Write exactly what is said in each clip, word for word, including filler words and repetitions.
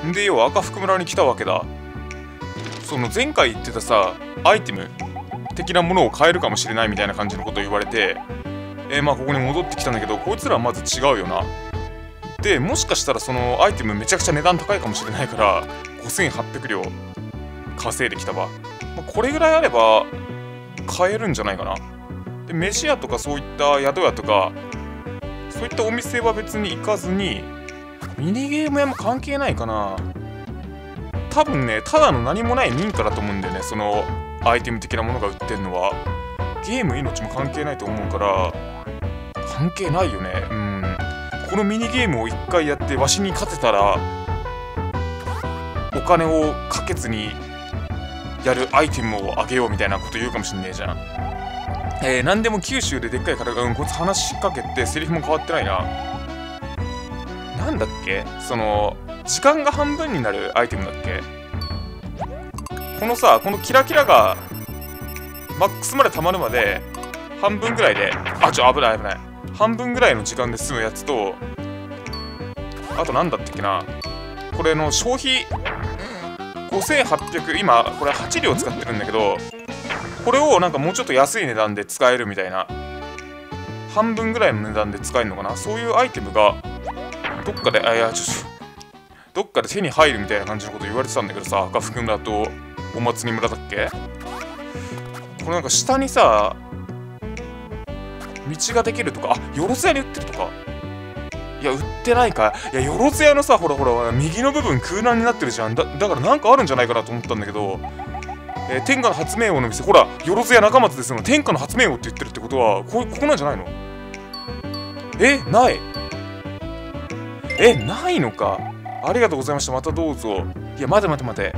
で要は赤福村に来たわけだ。その前回言ってたさアイテム的なものを買えるかもしれないみたいな感じのことを言われて、えー、まあここに戻ってきたんだけど、こいつらはまず違うよな。でもしかしたらそのアイテムめちゃくちゃ値段高いかもしれないからごせんはっぴゃくりょう稼いできたわ。まあ、これぐらいあれば買えるんじゃないかな。で飯屋とかそういった宿屋とかそういったお店は別に行かずに、ミニゲーム屋も関係ないかな。多分ね、ただの何もない民家だと思うんだよね、そのアイテム的なものが売ってんのは。ゲーム命も関係ないと思うから関係ないよね。うん、このミニゲームをいっかいやってわしに勝てたらお金をかけずにやるアイテムをあげようみたいなこと言うかもしんねえじゃん。えー、何でも九州ででっかいから、うん、こいつ話しかけてセリフも変わってないな。なんだっけ、その時間が半分になるアイテムだっけ。このさ、このキラキラがマックスまで溜まるまで半分ぐらいで、あちょ危ない危ない、半分ぐらいの時間で済むやつと、あとなんだったっけな、これの消費ごせんはっぴゃく、今これはちりょう使ってるんだけど、これをなんかもうちょっと安い値段で使えるみたいな、半分ぐらいの値段で使えるのかな、そういうアイテムがどっかで、あいやちょっとどっかで手に入るみたいな感じのこと言われてたんだけどさ、赤福村とお祭り村だっけ。これなんか下にさ道ができるとか、あ、よろず屋に売ってるとか。いや売ってないか。いやよろず屋のさ、ほらほら右の部分空欄になってるじゃん。だだからなんかあるんじゃないかなと思ったんだけど、えー、天下の発明王の店、ほらよろず屋中松ですよ。天下の発明王って言ってるってことはこここなんじゃないの。えない、えないのか。ありがとうございました、またどうぞ。いや待て待て待て、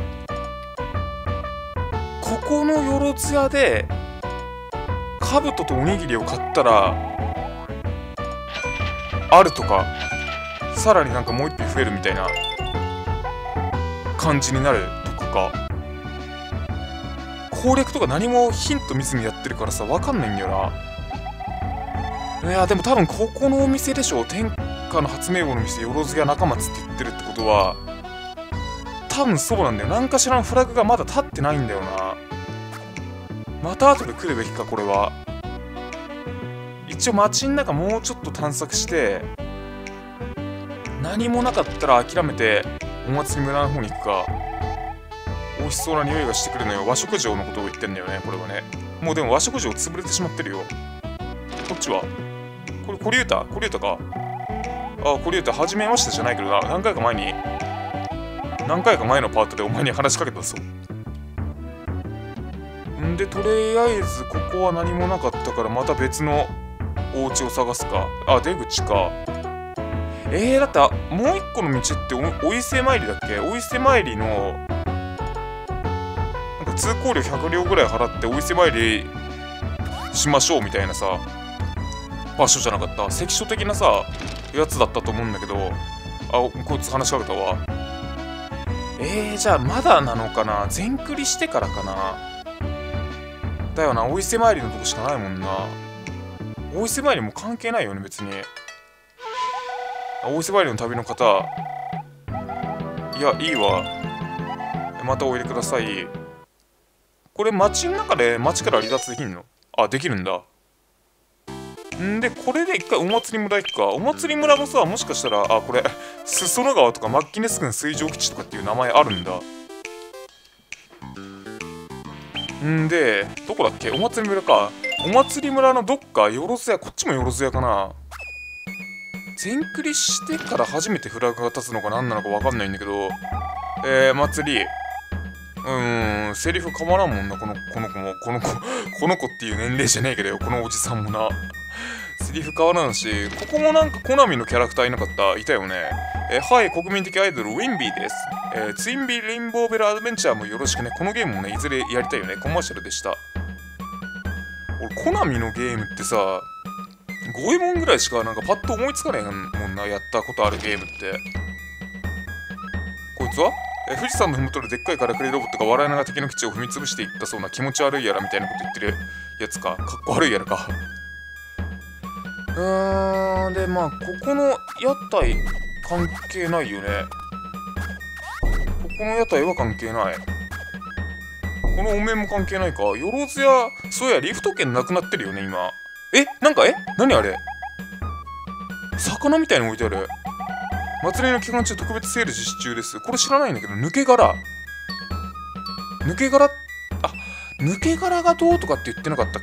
ここのよろず屋で兜とおにぎりを買ったらあるとか、さらになんかもう一品増えるみたいな感じになるとかか。攻略とか何もヒント見ずにやってるからさ分かんないんだよな。いやでも多分ここのお店でしょ、天下の発明王の店よろず屋中松って言ってるってことは多分そうなんだよ。何かしらのフラグがまだ立ってないんだよな。また後で来るべきかこれは。一応街ん中もうちょっと探索して何もなかったら諦めてお祭り村の方に行くか。美味しそうな匂いがしてくるのよ。和食嬢のことを言ってんだよねこれはね。もうでも和食嬢潰れてしまってるよ。こっちはこれコリュータコリュータか。あ、コリュータ初めましてじゃないけどな、何回か前に何回か前のパートでお前に話しかけたぞ。んでとりあえずここは何もなかったからまた別のお家を探すか。あ、出口か。えー、だってもう一個の道って お, お伊勢参りだっけ。お伊勢参りのなんか通行料ひゃくりょうぐらい払ってお伊勢参りしましょうみたいなさ場所じゃなかった。関所的なさやつだったと思うんだけど、あ、こいつ話しかけたわ。えー、じゃあまだなのかな。全クリしてからかな。だよな、お伊勢参りのとこしかないもんな。お伊勢参りも関係ないよね別に。お伊勢参りの旅の方、いやいいわ、またお入れください。これ街の中で街から離脱できんの。あ、できるんだ。んでこれで一回お祭り村行くか。お祭り村もさ、もしかしたらあこれ裾野川とかマッキネス郡水上基地とかっていう名前あるんだ。んでどこだっけ、お祭り村か。お祭り村のどっかよろず屋、こっちもよろず屋かな。全クリしてから初めてフラグが立つのか何なのか分かんないんだけど、えー、祭り、うーん、セリフ変わらんもんな、このこの子も。この子この子っていう年齢じゃねえけどよ、このおじさんもな。セリフ変わらんし、ここもなんかコナミのキャラクターいなかった、いたよね。えー、はい、国民的アイドルウィンビーです。えー、ツインビーレインボーベルアドベンチャーもよろしくね。このゲームもねいずれやりたいよね。コマーシャルでした。俺コナミのゲームってさごえもんぐらいしかなんかパッと思いつかねえもんな、やったことあるゲームって。こいつはえ富士山の麓ででっかいからくりロボットが笑いながら敵の基地を踏み潰していったそうな気持ち悪いやらみたいなこと言ってるやつか。かっこ悪いやらか。うーん、でまあここの屋台関係ないよね。 この屋台は関係ない。このお面も関係ないか。よろずや、そうや、リフト券なくなってるよね、今。え、なんか、え何あれ、魚みたいに置いてある。祭りの期間中特別セール実施中です。これ知らないんだけど、抜け殻。抜け殻、あ、抜け殻がどうとかって言ってなかったっ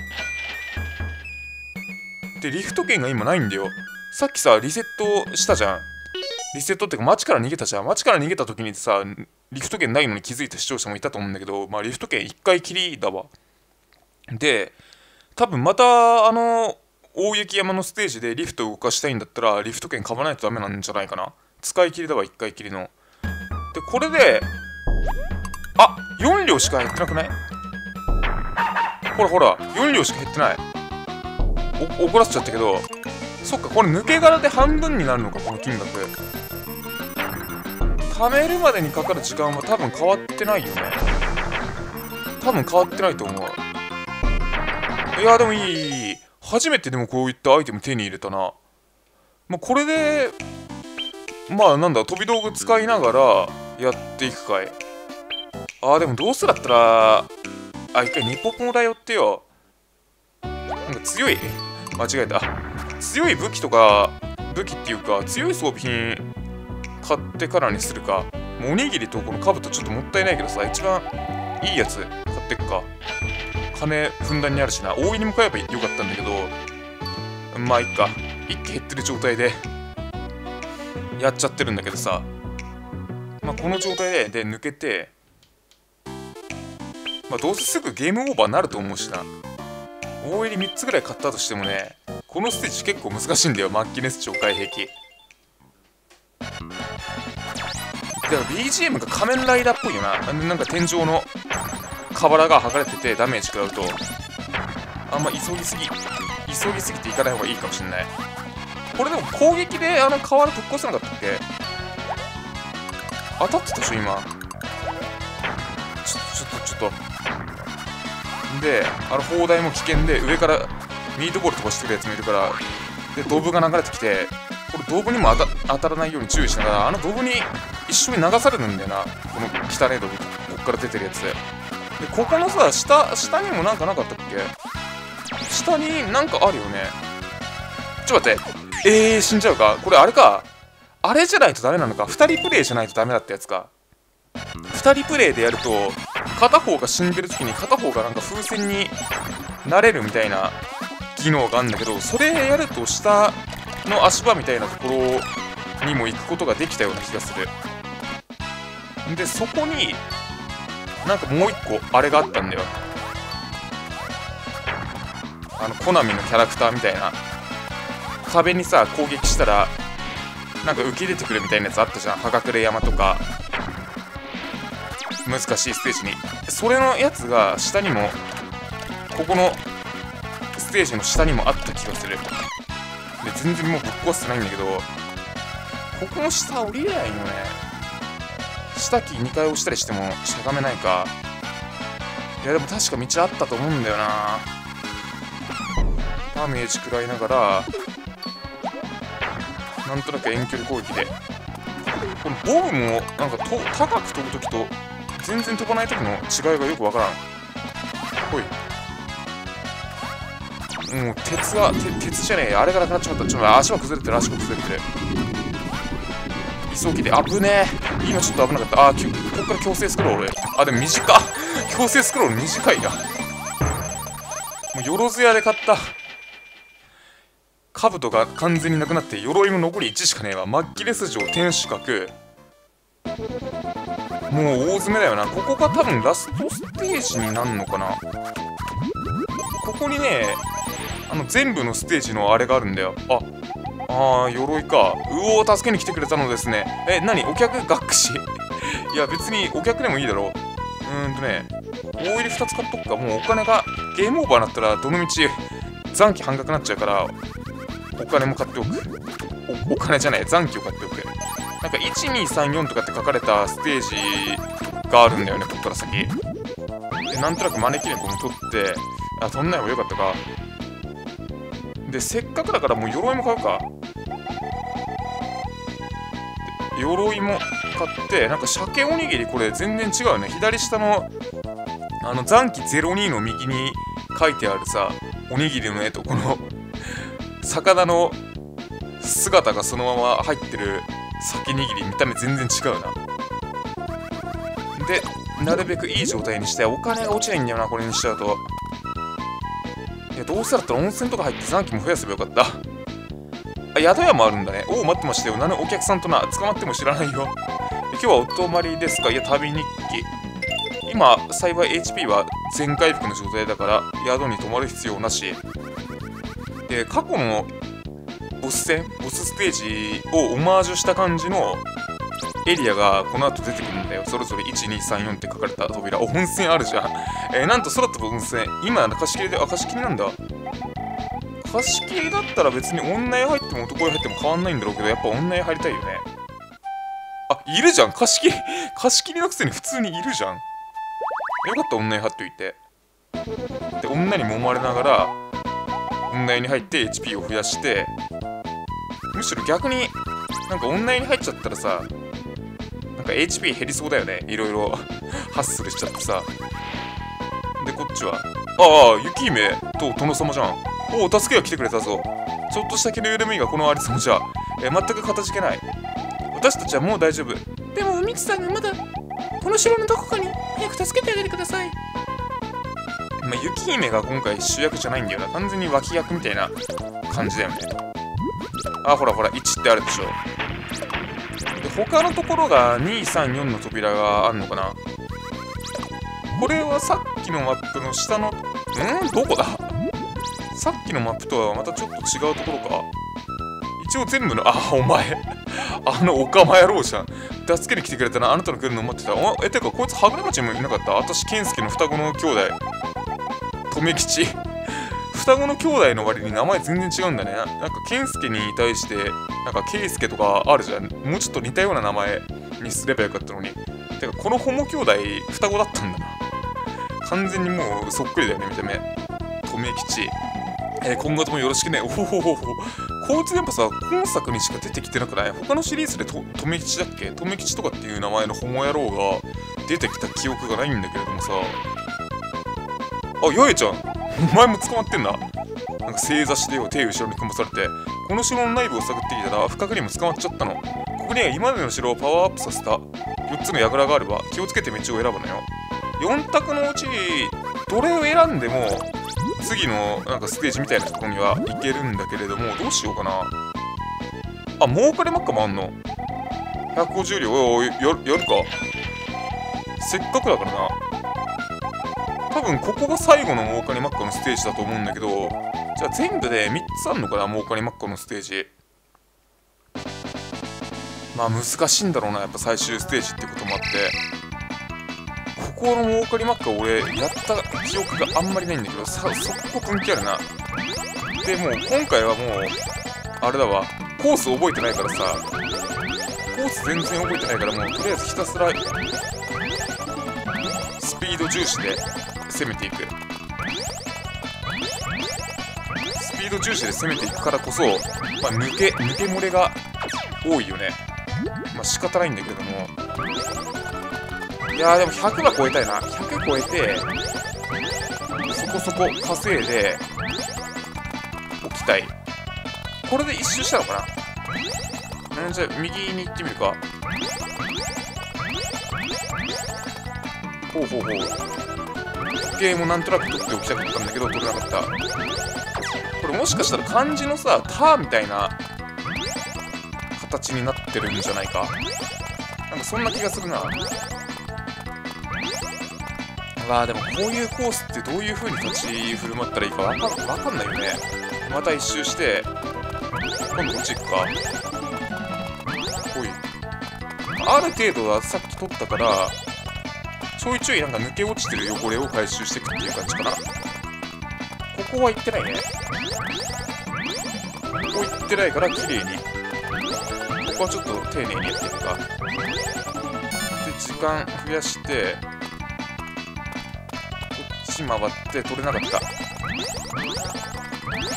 け。で、リフト券が今ないんだよ。さっきさ、リセットしたじゃん。リセットってか、街から逃げたじゃん。街から逃げた時にさ、リフト券ないのに気づいた視聴者もいたと思うんだけど、まあ、リフト券いっかいきりだわ。で、多分また、あの、大雪山のステージでリフトを動かしたいんだったら、リフト券買わないとダメなんじゃないかな。使い切りだわ、いっかいきりの。で、これで、あ、よん両しか減ってなくない？ほらほら、よん両しか減ってない。お怒らせちゃったけど、そっか、これ抜け殻で半分になるのか、この金額。貯めるまでにかかる時間は多分変わってないよね。多分変わってないと思う。いや、でもいい、いい。初めてでもこういったアイテム手に入れたな。まあ、これで、まあなんだ、飛び道具使いながらやっていくかい。あー、でもどうせだったら、あ、一回ニポポ村寄ってよ。なんか強い、間違えた。強い武器とか、武器っていうか、強い装備品買ってからにするか。もうおにぎりとこの兜ちょっともったいないけどさ、一番いいやつ買ってくか。金ふんだんにあるしな。大入りも買えばよかったんだけど、まあいっか。一気減ってる状態でやっちゃってるんだけどさ。まあこの状態で、で抜けて、まあどうせすぐゲームオーバーになると思うしな。大入りみっつぐらい買ったとしてもね、このステージ結構難しいんだよ、マッキネス超外壁。だから ビージーエム が仮面ライダーっぽいよな。なんか天井の瓦が剥がれててダメージ食らうと、あんま急ぎすぎ急ぎすぎていかない方がいいかもしんない。これでも攻撃であの瓦ぶっ壊せなかったっけ。当たってたでしょ今。ちょちょっとちょっとで、あの砲台も危険で、上からミートボール飛ばしてくるやつもいるから、でドブが流れてきて、これドブにも当た、当たらないように注意しながら、あのドブに一緒に流されるんだよな、この汚いドブ、こっから出てるやつで。でここのさ、下下にもなんかなかったっけ。下になんかあるよね。ちょっと待って、えー、死んじゃうか。これあれか、あれじゃないとダメなのか。ふたりプレイじゃないとダメだったやつか。ふたりプレイでやると、片方が死んでる時に片方がなんか風船になれるみたいな機能があるんだけど、それやると下の足場みたいなところにも行くことができたような気がする。でそこになんかもう一個あれがあったんだよ。あのコナミのキャラクターみたいな、壁にさ攻撃したらなんか浮き出てくるみたいなやつあったじゃん。葉隠れ山とか難しいステージに。それのやつが下にも、ここのステージの下にもあった気がする。で全然もうぶっ壊してないんだけど、ここの下降りれないよね。下キーにかい押したりしてもしゃがめないか。いやでも確か道あったと思うんだよな。ダメージ食らいながらなんとなく遠距離攻撃で、このボブもなんかと高く飛ぶときと全然飛ばないときの違いがよくわからん。ほい。もう鉄は、て鉄じゃねえ、あれがなくなっちまった。ちょっと足は崩れてる、足が崩れてる。急ぎで、危ねえ。今ちょっと危なかった。あー、ここから強制スクロール。あ、でも短っ。強制スクロール短いな。もうよろずやで買った兜が完全になくなって、鎧も残りいちしかねえわ。マッキレス城天守閣。もう大詰めだよな。ここが多分ラストステージになるのかな。ここにね、あの全部のステージのあれがあるんだよ。あ、あー、鎧か。うおー、助けに来てくれたのですね。え、何お客学士いや、別にお客でもいいだろう。うーんとね、大入りふたつ買っとくか。もうお金が、ゲームオーバーになったら、どのみち残機半額になっちゃうから、お金も買っておく。お、お金じゃない、残機を買っておく。なんかいちにさんよんとかって書かれたステージがあるんだよね、こっから先。で、なんとなく招き猫も取って、あ、取んない方がよかったか。で、せっかくだからもう鎧も買うか。 鎧も買って、なんか鮭おにぎりこれ全然違うね。左下のあの残機ゼロにの右に書いてあるさおにぎりの絵とこの魚の姿がそのまま入ってる鮭にぎり見た目全然違うな。でなるべくいい状態にしてお金が落ちないんだよなこれにしちゃうと。いやどうせだったら温泉とか入って残機も増やせばよかった。あ宿屋もあるんだね。おお待ってましたよ。なのお客さんとな捕まっても知らないよ。今日はお泊まりですか。いや旅日記。今幸い エイチピー は全回復の状態だから宿に泊まる必要なしで、過去のボス戦ボスステージをオマージュした感じのエリアがこの後出てくるんだよ。それぞれいちにさんよんって書かれた扉。温泉あるじゃん。えー、なんと空飛ぶ温泉。今貸し切りで、あ貸し切りなんだ。貸し切りだったら別に女湯入っても男湯入っても変わんないんだろうけど、やっぱ女湯入りたいよね。あいるじゃん。貸し切り貸し切りのくせに普通にいるじゃん。よかった女湯入っといて。で女に揉まれながら女湯に入って エイチピー を増やして、むしろ逆になんか女湯に入っちゃったらさなんか エイチピー 減りそうだよね。いろいろハッスルしちゃってさ。でこっちはああ雪姫と殿様じゃん。おお助けが来てくれたぞ。ちょっとした気の緩みがこのありさまじゃ、え全くかたじけない。私たちはもう大丈夫。でも海津さんがまだこの城のどこかに早く助けてあげてください。まあ、雪姫が今回主役じゃないんだよな。完全に脇役みたいな感じだよね。あほらほらいちってあるでしょ。で他のところがにさんよんの扉があるのかな。これはさっきのマップの下のんどこだ。さっきのマップとはまたちょっと違うところか。一応全部のあお前あのオカマ野郎じゃん。助けに来てくれたな。あなたの来るの待ってた。おえてかこいつはぐれ町もいなかった。私健介の双子の兄弟留吉双子の兄弟の割に名前全然違うんだね。なんか健介に対してなんか圭介とかあるじゃん。もうちょっと似たような名前にすればよかったのに。てかこのホモ兄弟双子だったんだな。完全にもうそっくりだよね見た目。留吉、えー、今後ともよろしくね。おほほほほ。こいつやっぱさ今作にしか出てきてなくない？他のシリーズでと留吉だっけ？留吉とかっていう名前のホモ野郎が出てきた記憶がないんだけれどもさ。あ、八重ちゃんお前も捕まってんな。なんか正座してよ手後ろに組まされて、この城の内部を探っていたら不覚にも捕まっちゃったの。ここには今までの城をパワーアップさせたよっつの櫓があれば気をつけて道を選ぶのよ。よん択のうちどれを選んでも次のなんかステージみたいなところには行けるんだけれども、どうしようかな。あ、儲かりマッカもあんの。ひゃくごじゅうりょう。おい、やるか。せっかくだからな。多分ここが最後の儲かりマッカのステージだと思うんだけど、じゃあ全部でみっつあんのかな、儲かりマッカのステージ。まあ難しいんだろうな、やっぱ最終ステージってこともあって。ここの儲かりマッカ俺やった記憶があんまりないんだけど、さそこ分岐あるな。でもう今回はもうあれだわ、コース覚えてないからさ、コース全然覚えてないから、もうとりあえずひたすらスピード重視で攻めていく。スピード重視で攻めていくからこそ、まあ、抜け抜け漏れが多いよね。まあ仕方ないんだけれども、いやーでもひゃくは超えたいな。ひゃく超えてそこそこ稼いでおきたい。これで一周したのかな。んじゃあ右に行ってみるか。ほうほうほう。時計もなんとなく取っておきたかったんだけど取れなかった。これもしかしたら漢字のさ「タ」みたいな形になってるんじゃないか。なんかそんな気がするな。わあでもこういうコースってどういう風に立ち振る舞ったらいいかわかん、わかんないよね。また一周して今度こっち行くか。ほい。ある程度はさっき取ったからちょいちょいなんか抜け落ちてる汚れを回収していくっていう感じかな。ここは行ってないね。ここ行ってないから綺麗に。ここはちょっと丁寧にやっていくか。で時間増やして回って取れなかった。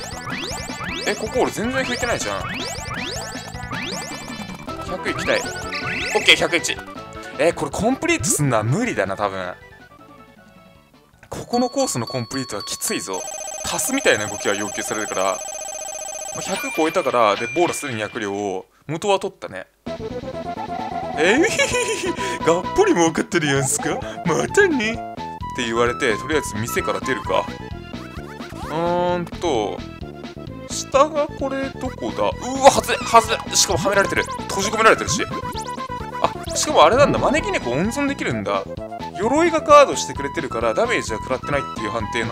え、ここ俺全然拭いてないじゃん。ひゃくいきたい。 オッケー、ひゃくいち。えー、これコンプリートすんのは無理だな、多分。ここのコースのコンプリートはきついぞ。足すみたいな動きは要求されるから、ひゃく超えたから、で、ボーナスでにひゃく両を元は取ったね。えー、がっぽり儲かってるやんすか、またねって言われて、とりあえず店から出るか。うーんと、下がこれどこだ。うわ、外れ外れ、しかもはめられてる、閉じ込められてるし。あ、しかもあれなんだ、招き猫温存できるんだ。鎧がガードしてくれてるからダメージは食らってないっていう判定になって、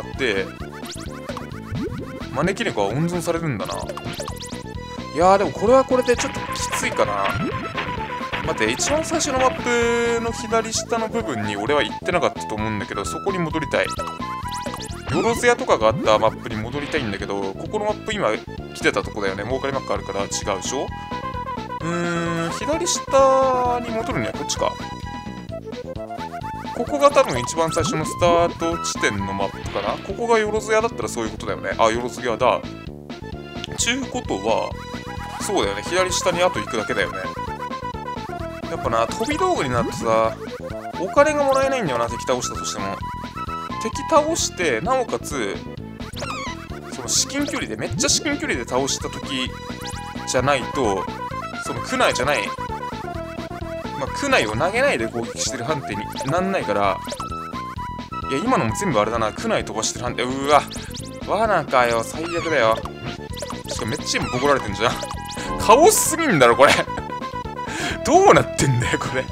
招き猫は温存されるんだな。いやーでもこれはこれでちょっときついかな。待って、一番最初のマップの左下の部分に俺は行ってなかったと思うんだけど、そこに戻りたい。よろず屋とかがあったマップに戻りたいんだけど、ここのマップ今来てたとこだよね。儲かりマックあるから違うでしょ。うーん、左下に戻るにはこっちか。ここが多分一番最初のスタート地点のマップかな。ここがよろず屋だったらそういうことだよね。あ、よろず屋だ。ちゅうことは、そうだよね。左下にあと行くだけだよね。やっぱな、飛び道具になってさ、お金がもらえないんだよな、敵倒したとしても。敵倒して、なおかつ、その至近距離で、めっちゃ至近距離で倒した時じゃないと、その区内じゃない、まあ、区内を投げないで攻撃してる判定になんないから、いや、今のも全部あれだな、区内飛ばしてる判定、うわ、罠かよ、最悪だよ。しかもめっちゃ今ボコられてんじゃん。カオスすぎんだろ、これ。どうなってんだよ、これ。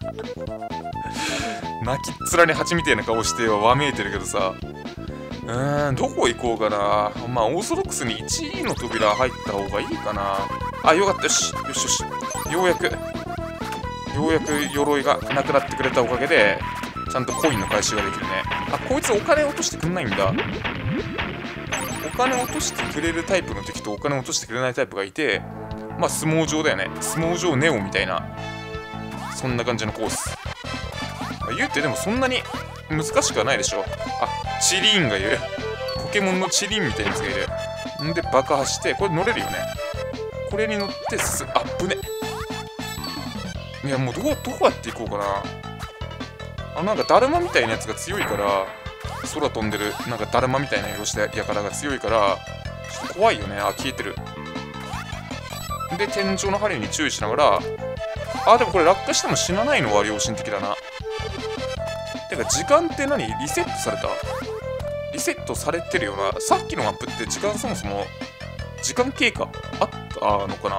泣きっ面に蜂みたいな顔してはわめいてるけどさ。うーん、どこ行こうかな。まあ、オーソドックスにいちいの扉入った方がいいかな。あ、よかった、よし。よしよし。ようやく、ようやく鎧がなくなってくれたおかげで、ちゃんとコインの回収ができるね。あ、こいつお金落としてくんないんだ。お金落としてくれるタイプの敵とお金落としてくれないタイプがいて、まあ、相撲場だよね。相撲場ネオみたいな。そんな感じのコース。言うてでもそんなに難しくはないでしょ。あ、チリーンがいる。ポケモンのチリーンみたいなやつがいる。んで爆破して、これ乗れるよね。これに乗ってす、あ、ぶね。いや、もうどう、どうやって行こうかな。あ、なんかだるまみたいなやつが強いから、空飛んでる、なんかだるまみたいな色してやからが強いから、ちょっと怖いよね。あ、消えてる。で、天井の針に注意しながら、あ、でもこれ落下しても死なないのは良心的だな。てか、時間って何？リセットされた？リセットされてるよな。さっきのマップって時間そもそも、時間経過あったのかな？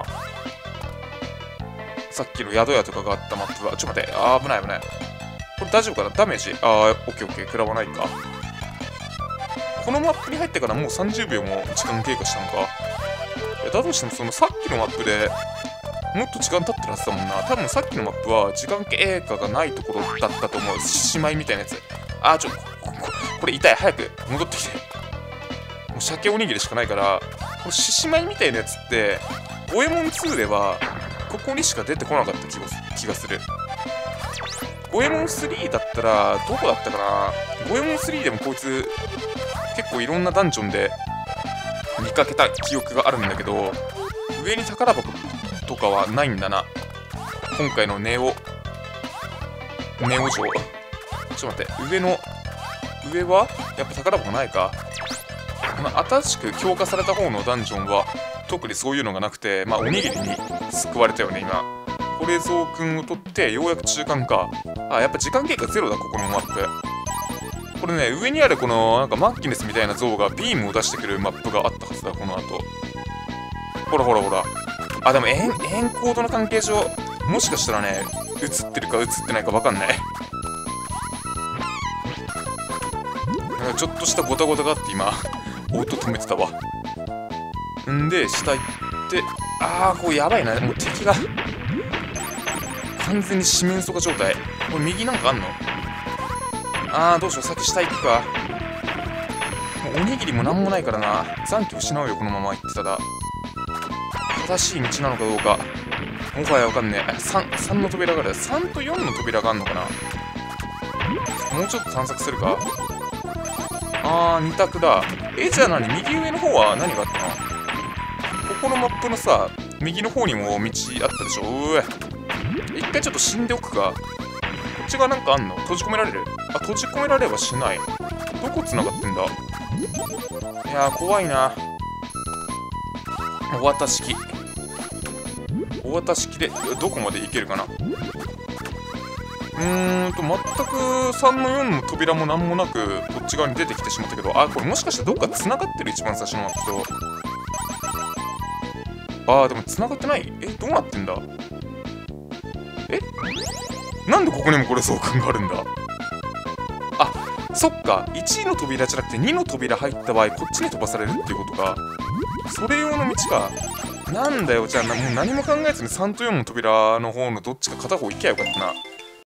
さっきの宿屋とかがあったマップは、ちょっと待って、あー、危ない危ない。これ大丈夫かな？ダメージ？あー、オッケーオッケー、食らわないか。このマップに入ってからもうさんじゅうびょうも時間経過したのか。いや、だとしてもそのさっきのマップでもっと時間経ってるはずだもんな。多分さっきのマップは時間経過がないところだったと思う。獅子舞みたいなやつ。あー、ちょ、こ、こ、これ痛い。早く戻ってきて。もう鮭おにぎりしかないから、これ獅子舞みたいなやつって、ゴエモンツーではここにしか出てこなかった気が、気がする。ゴエモンスリーだったら、どこだったかな。ゴエモンスリーでもこいつ、結構いろんなダンジョンで見かけた記憶があるんだけど、上に宝箱とかはないんだな。今回のネオ、ネオ城。ちょっと待って、上の、上はやっぱ宝箱ないか。まあ、新しく強化された方のダンジョンは、特にそういうのがなくて、まあ、おにぎりに救われたよね、今。これぞうくんを取って、ようやく中間か。あ、やっぱ時間経過ゼロだ、ここのマップ。これね、上にあるこの、なんかマッキネスみたいな像がビームを出してくるマップがあったはずだ、この後。ほらほらほら。あ、でもエン、エンコードの関係上、もしかしたらね、映ってるか映ってないか分かんない。ちょっとしたゴタゴタがあって今、音止めてたわ。んで、下行って、あー、これやばいな。もう敵が、完全に四面楚歌状態。これ右なんかあんの？あー、どうしよう。先下行くか。もうおにぎりもなんもないからな。残機失うよ、このまま行ってたら。正しい道なのかどうか。もはやわかんねえ。さん、さんの扉がある。さんとよんの扉があんのかな。もうちょっと探索するか。あー、に択だ。え、じゃあ何？右上の方は何があったの？ここのマップのさ、右の方にも道あったでしょ。うえ。一一回ちょっと死んでおくか。こっちがなんかあんの？閉じ込められる？あ、閉じ込められはしない。どこ繋がってんだ？いやー、怖いな。お渡し機。お渡し機でどこまで行けるかな。うーんと、全くさんのよんの扉もなんもなく、こっち側に出てきてしまったけど、あ、これもしかしてどっか繋がってる？一番最初のマップと。あー、でも繋がってない？え、どうなってんだ？え？なんでここにもこれ相関があるんだ？あ、そっか。いちいの扉じゃなくてにの扉入った場合、こっちに飛ばされるっていうことか。それ用の道か。なんだよ、じゃあもう何も考えずにさんとよんの扉の方のどっちか片方行きゃよかったな。